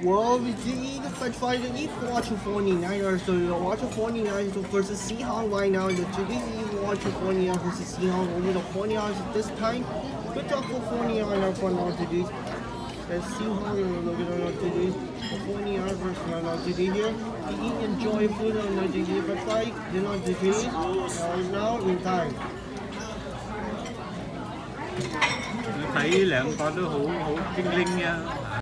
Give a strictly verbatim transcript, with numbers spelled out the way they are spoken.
Well, we did eat the French fries and eat four to forty-nine or so. Watch to forty-nine versus Seahawks right now. The today's watch to forty-nine versus Seahawks over the forty-nine this time. Good job for forty-nine for now today. The Seahawks looking on today. The forty-nine versus now today here. We eat enjoy food on the today, but fry did not today. Now in time. Thấy 兩個都好好精靈啊！